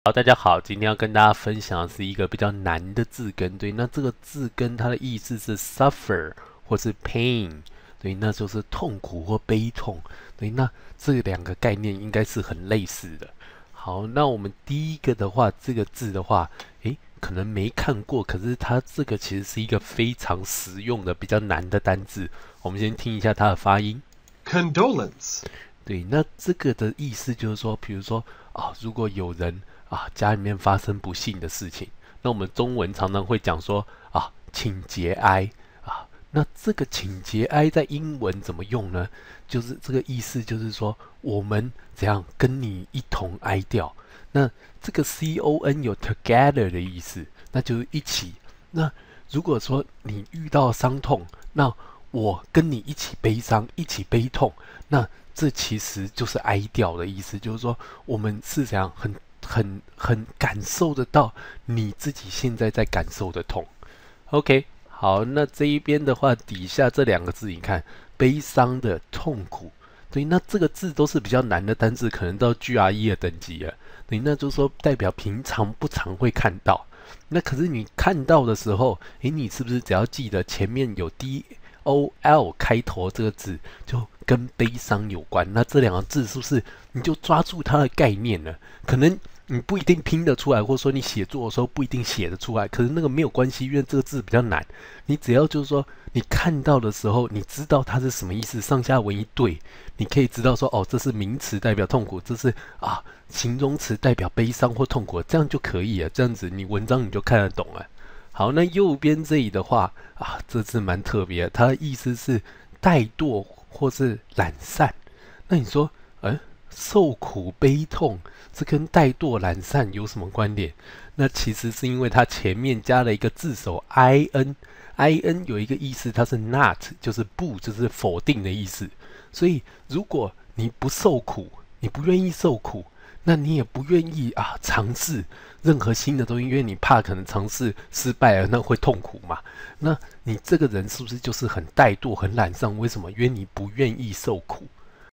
好，大家好，今天要跟大家分享的是一个比较难的字根。对，那这个字根它的意思是 suffer 或是 pain，对，那就是痛苦或悲痛。对，那这两个概念应该是很类似的。好，那我们第一个的话，这个字的话，可能没看过，可是它这个其实是一个非常实用的、比较难的单字。我们先听一下它的发音。 condolence。 对，那这个的意思就是说，比如说如果有人家里面发生不幸的事情，那我们中文常常会讲说请节哀那这个请节哀在英文怎么用呢？就是这个意思，就是说我们怎样跟你一同哀悼。那这个 con 有 together 的意思，那就是一起。那如果说你遇到伤痛，那我跟你一起悲伤，一起悲痛，那这其实就是哀悼的意思，就是说我们是怎样很感受得到你自己现在在感受的痛。OK， 好，那这一边的话，底下这两个字，你看，悲伤的、痛苦，对，那这个字都是比较难的单字，可能到 GRE 的等级了。对，那就是说代表平常不常会看到。那可是你看到的时候，你是不是只要记得前面有 DOL 开头这个字，就跟悲伤有关？那这两个字是不是你就抓住它的概念了？可能你不一定拼得出来，或者说你写作的时候不一定写得出来，可是那个没有关系，因为这个字比较难。你只要就是说你看到的时候，你知道它是什么意思，上下文一对，你可以知道说这是名词代表痛苦，这是形容词代表悲伤或痛苦，这样就可以了。这样子你文章你就看得懂了。好，那右边这里的话这字蛮特别的，它的意思是怠惰或是懒散。那你说，受苦悲痛，这跟怠惰懒散有什么关联？那其实是因为它前面加了一个字首 in，in 有一个意思，它是 not， 就是不，就是否定的意思。所以如果你不受苦，你不愿意受苦，那你也不愿意尝试任何新的东西，因为你怕可能尝试失败了，那会痛苦嘛。那你这个人是不是就是很怠惰、很懒散？为什么？因为你不愿意受苦。